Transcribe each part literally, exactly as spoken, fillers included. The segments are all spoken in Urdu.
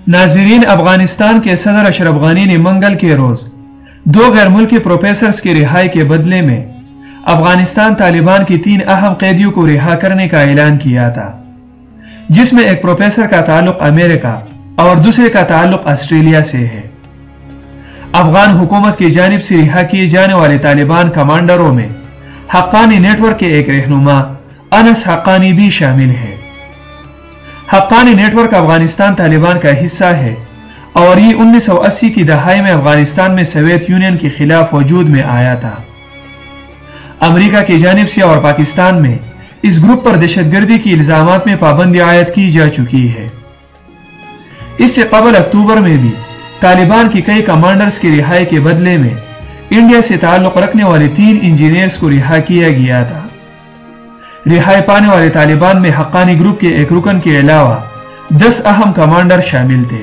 ناظرین، افغانستان کے صدر اشرف غنی نے منگل کے روز دو غیر ملکی پروفیسرز کی رہائی کے بدلے میں افغانستان طالبان کی تین اہم قیدیوں کو رہا کرنے کا اعلان کیا تھا، جس میں ایک پروفیسر کا تعلق امریکہ اور دوسرے کا تعلق آسٹریلیا سے ہے۔ افغان حکومت کی جانب سے رہا کیے جانے والے طالبان کمانڈروں میں حقانی نیٹ ورک کے ایک رہنما انس حقانی بھی شامل ہے۔ حقانی نیٹ ورک افغانستان طالبان کا حصہ ہے اور یہ انیس سو اسی کی دہائی میں افغانستان میں سوویت یونین کے خلاف وجود میں آیا تھا۔ امریکہ کی جانب سے اور پاکستان میں اس گروپ پر دہشت گردی کی الزامات میں پابندی عائد کی جا چکی ہے۔ اس سے قبل اکتوبر میں بھی طالبان کی کئی کمانڈرز کی رہائی کے بدلے میں انڈیا سے تعلق رکھنے والے تین انجینئرز کو رہا کیا گیا تھا۔ رہائی پانے والے طالبان میں حقانی گروپ کے ایک رکن کے علاوہ دس اہم کمانڈر شامل تھے۔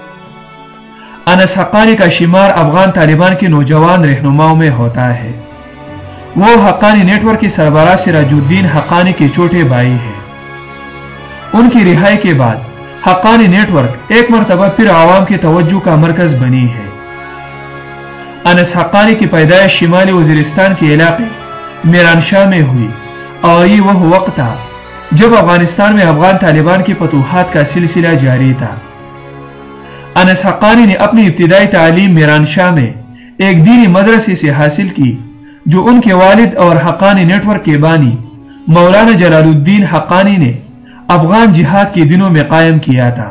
انس حقانی کا شمار افغان طالبان کے نوجوان رہنماؤں میں ہوتا ہے۔ وہ حقانی نیٹ ورک کی سربراہ سراج الدین حقانی کے چھوٹے بھائی ہیں۔ ان کی رہائی کے بعد حقانی نیٹ ورک ایک مرتبہ پھر عوام کی توجہ کا مرکز بنی ہے۔ انس حقانی کی پیدائش شمالی وزیرستان کے علاقے میران شاہ میں ہوئی اور یہ وہ وقت تھا جب افغانستان میں افغان طالبان کی فتوحات کا سلسلہ جاری تھا۔ انس حقانی نے اپنی ابتدائی تعلیم میران شاہ میں ایک دینی مدرسے سے حاصل کی جو ان کے والد اور حقانی نیٹ ورک کے بانی مولانا جلال الدین حقانی نے افغان جہاد کے دنوں میں قائم کیا تھا۔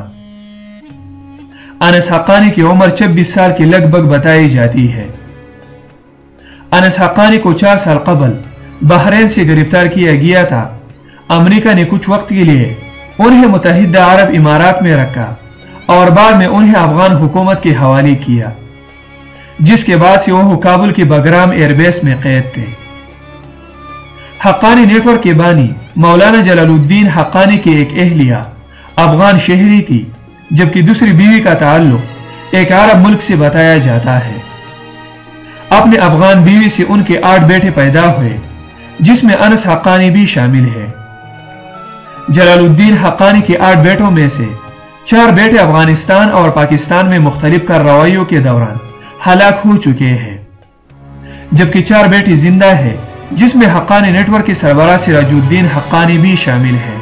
انس حقانی کی عمر چھبیس سال کے لگ بھگ بتائی جاتی ہے۔ انس حقانی کو چار سال قبل بحرین سے گرفتار کیا گیا تھا۔ امریکہ نے کچھ وقت کے لیے انہیں متحدہ عرب امارات میں رکھا اور بعد میں انہیں افغان حکومت کے حوالے کیا، جس کے بعد سے وہ کابل کی بگرام ایئر بیس میں قید تھے۔ حقانی نیٹ ورک کے بانی مولانا جلال الدین حقانی کی ایک اہلیہ افغان شہری تھی، جبکہ دوسری بیوی کا تعلق ایک عرب ملک سے بتایا جاتا ہے۔ اپنے افغان بیوی سے ان کے آٹھ بیٹے پیدا ہوئے، جس میں انس حقانی بھی شامل ہے۔ جلال الدین حقانی کے آٹھ بیٹوں میں سے چار بیٹے افغانستان اور پاکستان میں مختلف کارروائیوں کے دوران ہلاک ہو چکے ہیں، جبکہ چار بیٹی زندہ ہے، جس میں حقانی نیٹ ورک کے سربراہ سراج الدین حقانی بھی شامل ہے۔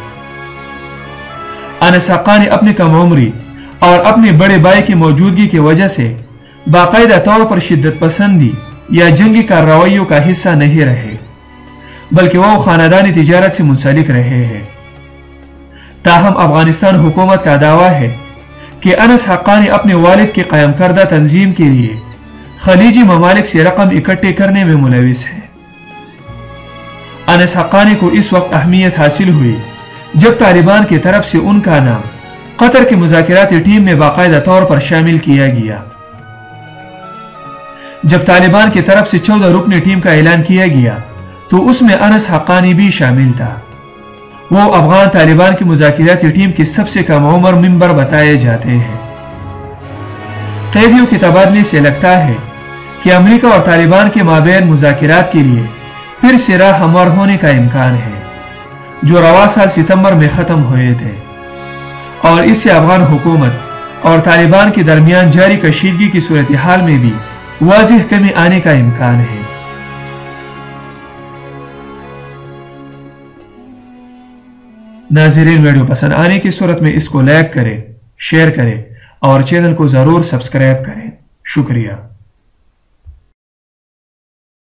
انس حقانی اپنی کم عمری اور اپنے بڑے بھائی کی موجودگی کی وجہ سے باقاعدہ طور پر شدت پسندی یا جنگی کارروائیوں کا حصہ نہیں رہے، بلکہ وہ خاندانی تجارت سے منسلک رہے ہیں۔ تاہم افغانستان حکومت کا دعویٰ ہے کہ انس حقانی اپنے والد کے قائم کردہ تنظیم کے لیے خلیجی ممالک سے رقم اکٹھے کرنے میں ملوث ہے۔ انس حقانی کو اس وقت اہمیت حاصل ہوئی جب طالبان کی طرف سے ان کا نام قطر کی مذاکراتی ٹیم میں باقاعدہ طور پر شامل کیا گیا۔ جب طالبان کی طرف سے چودہ رکنی ٹیم کا اعلان کیا گیا تو اس میں انس حقانی بھی شامل تھا۔ وہ افغان طالبان کی مذاکراتی ٹیم کے سب سے کم عمر ممبر بتائے جاتے ہیں۔ قیدیوں کے تبادلے سے لگتا ہے کہ امریکہ اور طالبان کے مابین مذاکرات کے لیے پھر سے راہ ہموار ہونے کا امکان ہے، جو رواں سال ستمبر میں ختم ہوئے تھے، اور اس سے افغان حکومت اور طالبان کے درمیان جاری کشیدگی کی صورتحال میں بھی واضح کمی آنے کا امکان ہے۔ ناظرین، ویڈیو پسند آنے کی صورت میں اس کو لائک کریں، شیئر کریں اور چینل کو ضرور سبسکرائب کریں۔ شکریہ۔